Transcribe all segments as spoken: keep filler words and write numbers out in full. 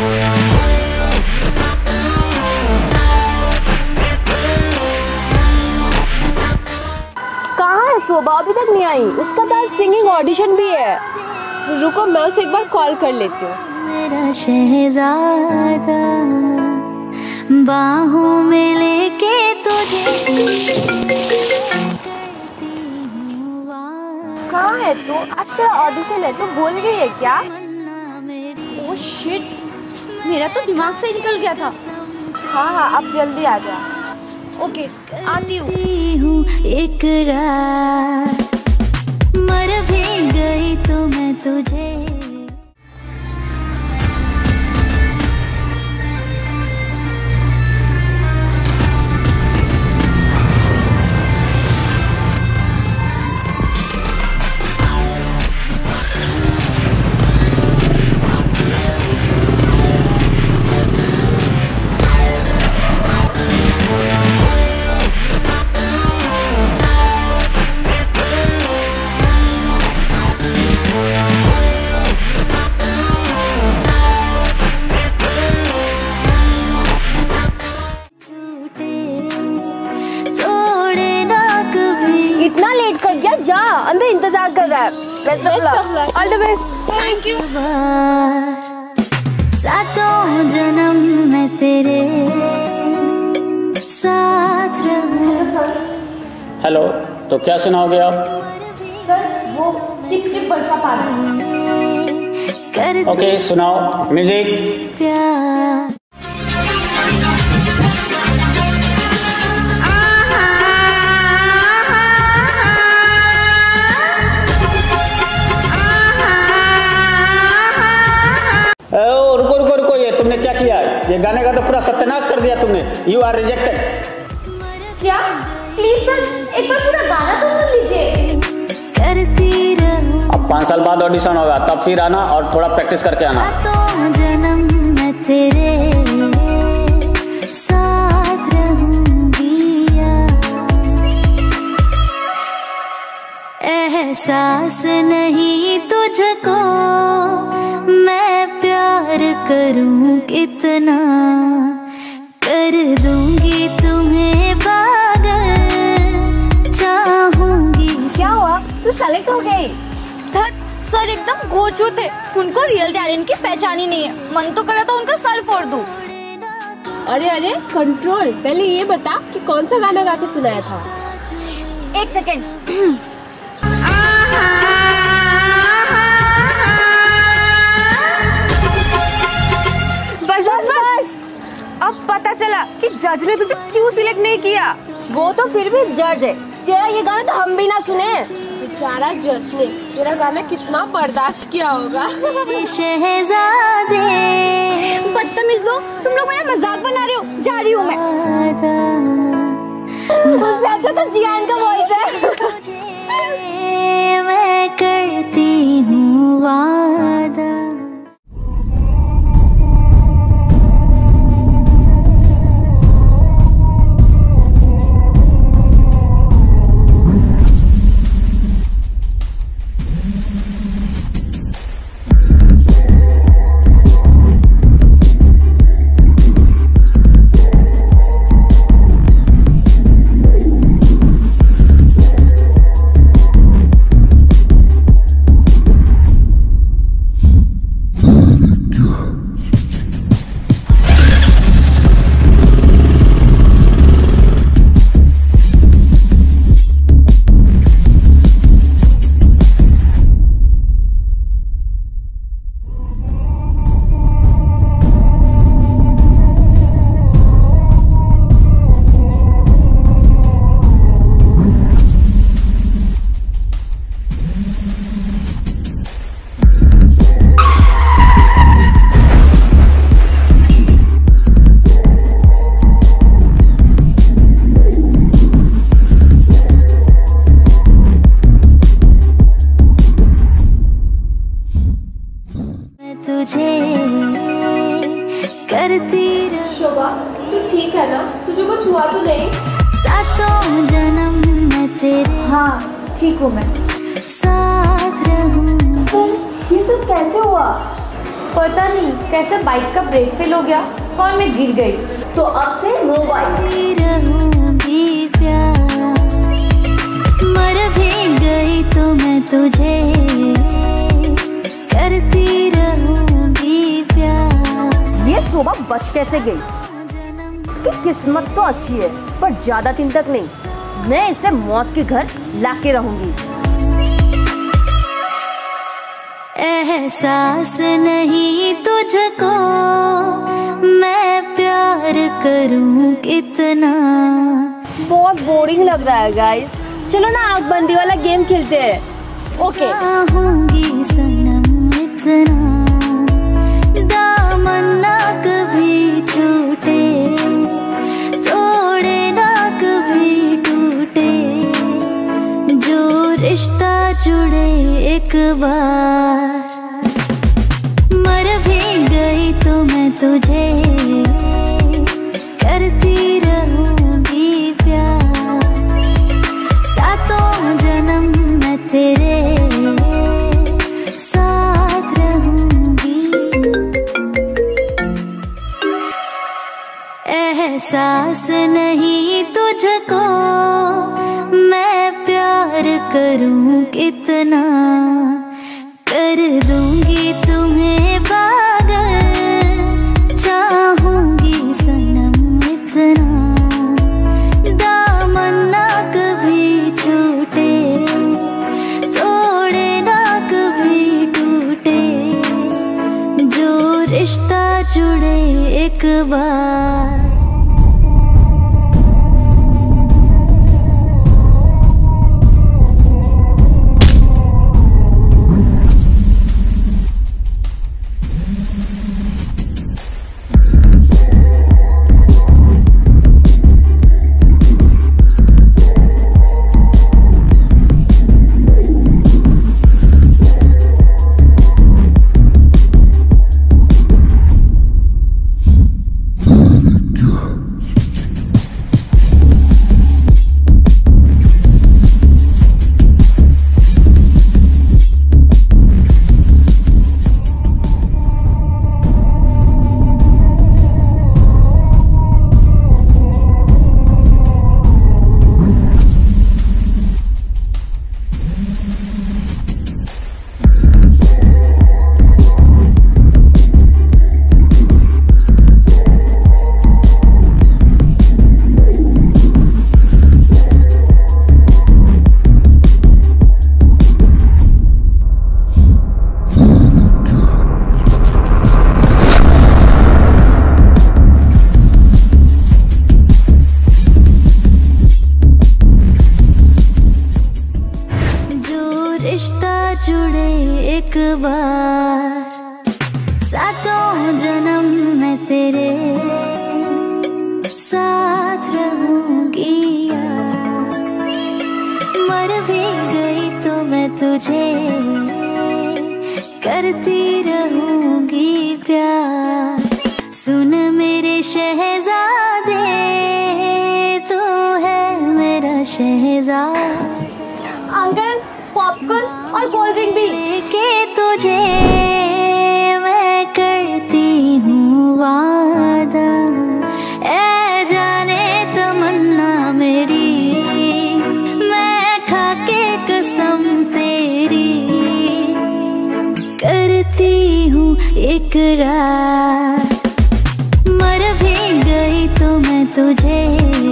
कहाँ है शोभा? अभी तक नहीं आई। उसका तो सिंगिंग ऑडिशन भी है। रुको, मैं उसे एक बार कॉल कर लेती हूँ। मेरा शहजादा बाहों में लेके तुझे कहाँ है तू? आज तेरा ऑडिशन है, तू भूल गई है क्या? ओह शिट, मेरा तो दिमाग से निकल गया था। हाँ हाँ, अब जल्दी आ जा। ओके, आती हूँ। एक रात मर भी गई तो मैं तुझे। इतना लेट कर दिया, जा अंदर इंतजार कर रहा है। Best of luck, all the best. Thank you. सातों जन्म मैं तेरे साथ रहूं। हेलो, तो क्या सुनाओगे आप? सर, वो टिप टिप बरसा पानी। ओके, सुनाओ। म्यूजिक। प्यार रुको रुको रुको, ये तुमने क्या किया? ये गाने का तो पूरा सत्यानाश कर दिया तुमने। You are rejected. क्या? प्लीज सर, एक बार पूरा गाना तो सुन लीजिए। करती रहूं। अब पाँच साल बाद ऑडिशन होगा, तब फिर आना और थोड़ा प्रैक्टिस करके आना। सातों जन्म मैं तेरे साथ रहूंगी। एहसास नहीं तुझको मैं प्यार करूं कितना, कर दूंगी तुम्हें पागल, चाहूंगी। क्या हुआ? तू सेलेक्ट हो गई? सर एकदम घोचू थे, उनको रियल टैलेंट की पहचान ही नहीं है। मन तो करा था उनका सर फोड़ दूं। अरे अरे कंट्रोल, पहले ये बता कि कौन सा गाना गा के सुनाया था? एक सेकेंड। बस बस बस, अब पता चला कि जज ने तुझे क्यों सिलेक्ट नहीं किया। वो तो फिर भी जज है, तेरा ये गाना तो हम भी ना सुने। बेचारा जज ने तेरा गाना कितना बर्दाश्त किया होगा। शहजादे बदतमीज लोग, तुम लोग मेरा मजाक बना रहे हो। जा रही हूँ मैं। उससे अच्छा तो जियान का वॉइस है। मैं करती हूँ वादा। तुझे करती शोभा, तू ठीक है ना? तुझे कुछ हुआ तो नहीं? सातों जन्म मैं तेरे हाँ ठीक हूँ मैं। साथ रहूं। ये सब कैसे हुआ? पता नहीं कैसे बाइक का ब्रेक फेल हो गया और मैं गिर गई। तो अब से नो बाइक। रहूंगी प्यार, मर भी गई तो मैं तुझे करती रहूंगी प्यार। ये सुबह बच कैसे गई? इसकी किस्मत तो अच्छी है पर ज्यादा दिन तक नहीं। मैं इसे मौत के घर लाके रहूंगी। एहसास नहीं तुझको मैं प्यार करूं कितना। बहुत बोरिंग लग रहा है गाइस, चलो ना आग बंदी वाला गेम खेलते हैं। ओके। चाहूंगी सनम इतना, दामन ना कभी छूटे, तोड़े ना कभी टूटे, जो रिश्ता जुड़े एक बार। मर भी गई तो मैं तुझे करती रहूंगी प्यार, सातों जन्म मैं तेरे साथ रहूंगी। एहसास नहीं तुझको मैं प्यार करूं कितना, कर दूंगी तुम्हें पागल, चाहूंगी सनम इतना, दामन ना कभी छूटे, तोड़े ना कभी टूटे, जो रिश्ता जुड़े एक बार। रिश्ता जुड़े एक बार, सातों जन्म मैं तेरे साथ रहूंगी यार। मर भी गई तो मैं तुझे करती रहूंगी प्यार। सुन मेरे शहजादे, तू है मेरा शहजादा। अंकल पॉपकॉर्न और कोल्ड ड्रिंक भी लेके तुझे मैं करती हूँ वादा, ऐ जाने तमन्ना मेरी, मैं खाके कसम तेरी करती हूँ इकरार। मर भी गई तो मैं तुझे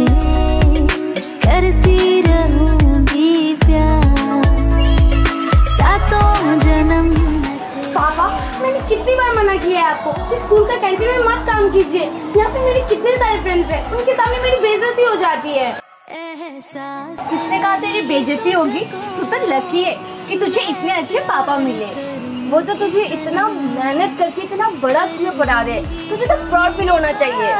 करती रहूंगी प्यार, सातों जन्म। पापा मैंने कितनी बार मना किया है आपको कि स्कूल का कैंटीन में मत काम कीजिए। यहाँ पे मेरे कितने सारे फ्रेंड्स हैं, उनके सामने मेरी बेइज्जती हो जाती है। एहसास किसने कहा तेरी बेइज्जती होगी? तू तो लकी है कि तुझे इतने अच्छे पापा मिले। वो तो तुझे इतना मेहनत करके इतना बड़ा स्कूल पढ़ा रहे, तुझे तो प्राउड फील होना चाहिए।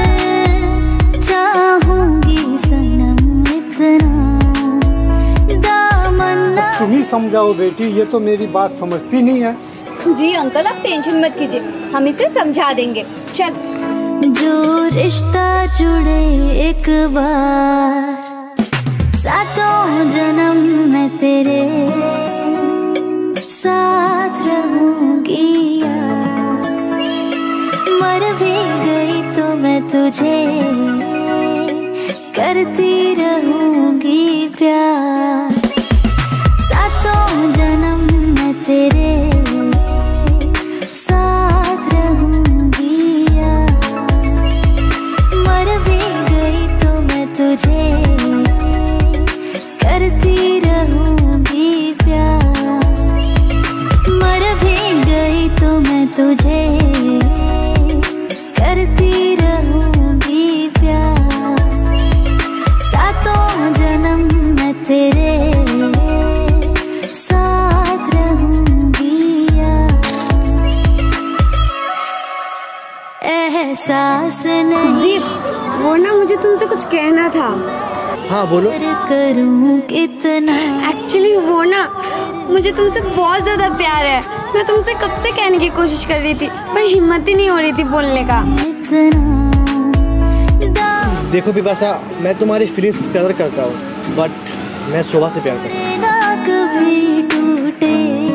चाहूंगी सनम इतना, दामन तुम ही समझाओ बेटी, ये तो मेरी बात समझती नहीं है। जी अंकल आप टेंशन मत कीजिए, हम इसे समझा देंगे। चल। जो रिश्ता जुड़े एक बार, सातों जन्म मैं तेरे साथ रहूंगी यार। तुझे करती रहूंगी प्यार। सातों जन्म मैं तेरे साथ रहूंगी यार। मर भी गई तो मैं तुझे करती रहूंगी प्यार। मर भी गई तो मैं तुझे करती रहूंगी प्यार। सातों जन्म मैं तेरे साथ रहूंगी यार। एहसास नहीं वो ना मुझे तुमसे कुछ कहना था। हाँ बोलो। करूं कितना एक्चुअली वो ना मुझे तुमसे बहुत ज्यादा प्यार है। मैं तुमसे कब से कहने की कोशिश कर रही थी पर हिम्मत ही नहीं हो रही थी बोलने का। देखो बिपाशा, मैं तुम्हारी फीलिंग्स की कदर करता हूँ बट मैं शोभा से प्यार करता हूँ। ना कभी टूटे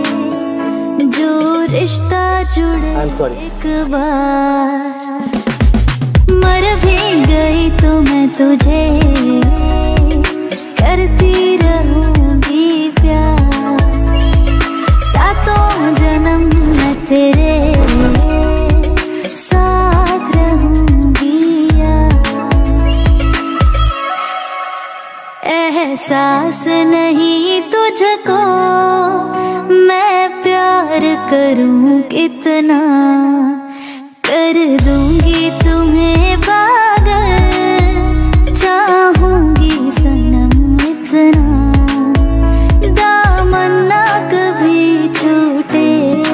जो रिश्ता जुड़े आई एम सॉरी। एक बार। मर भी गई तो मैं तुझे करती रहूंगी प्यार। सातों जन्म मैं तेरे साथ रहूंगी यार। एहसास नहीं तुझको मैं प्यार करूं कितना। कर दूंगी तुम्हें पागल चाहूंगी सनम इतना। दामन ना कभी छूटे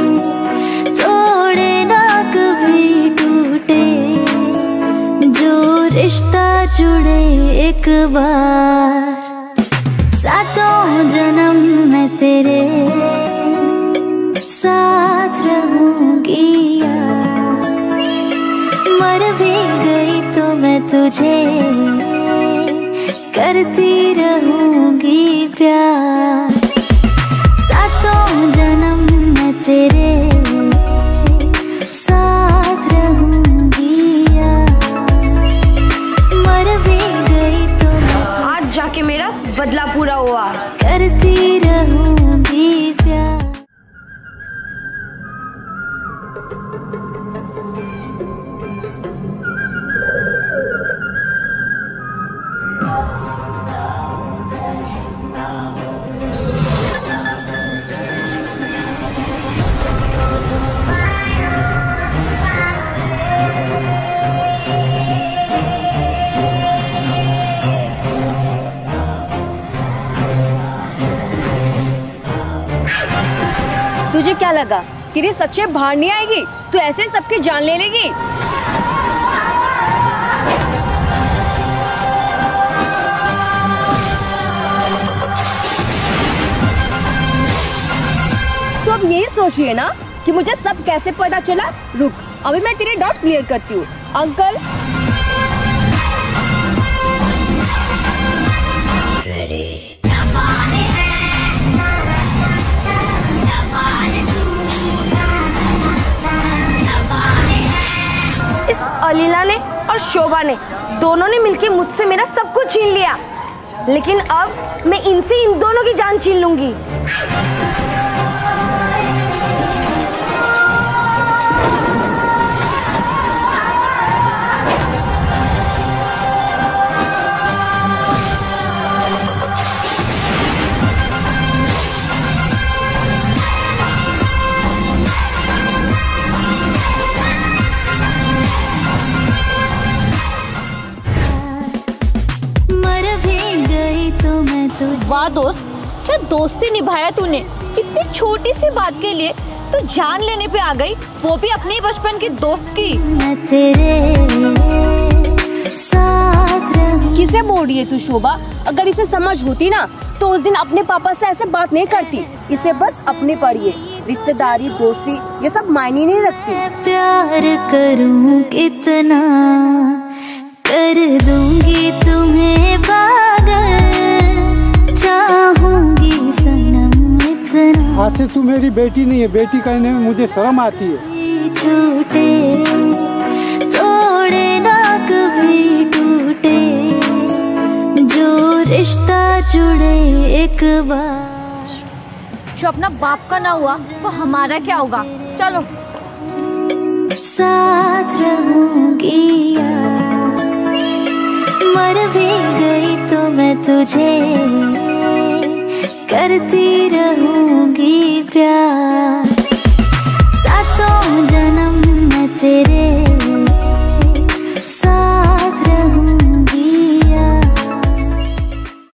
तोड़े ना कभी टूटे जो रिश्ता जुड़े एक बार। सातों जन्म मैं तेरे साथ रहूंगी यार। मर भी गई तो मैं तुझे करती रहूंगी प्यार। सातों जन्म मैं तेरे साथ रहूंगी यार। मर भी गई तो आज जाके मेरा बदला पूरा हुआ। करती रहूंगी प्यार। तुझे क्या लगा कि ये सच्चे बाहर नहीं आएगी? तू ऐसे सबकी जान ले लेगी? तो अब यही सोच रही है ना कि मुझे सब कैसे पता चला? रुक, अभी मैं तेरे डाउट क्लियर करती हूँ। अंकल इस अलीला ने और शोभा ने दोनों ने मिलकर मुझसे मेरा सब कुछ छीन लिया, लेकिन अब मैं इनसे इन दोनों की जान छीन लूंगी। वाह दोस्त, क्या दोस्ती निभाया तूने। इतनी छोटी सी बात के लिए तू जान लेने पे आ गई, वो भी अपने बचपन के दोस्त की। मैं तेरे साथ रहूं। किसे बोल रही है तू शोभा? अगर इसे समझ होती ना तो उस दिन अपने पापा से ऐसे बात नहीं करती। इसे बस अपने पर ही रिश्तेदारी दोस्ती ये सब मायने नहीं रखती। मैं प्यार करूं कितना, कर दूंगी तुम्हें पागल चाहूंगी सनम इतना। आज से तू मेरी बेटी नहीं है, बेटी कहने में मुझे शर्म आती है। छूटे तोड़े ना कभी रिश्ता जुड़े एक बार। जो अपना बाप का ना हुआ वो हमारा क्या होगा। चलो। साथ रहूंगी यार, मर भी गई तो मैं तुझे करती रहूंगी प्यार। सातों जन्म मैं तेरे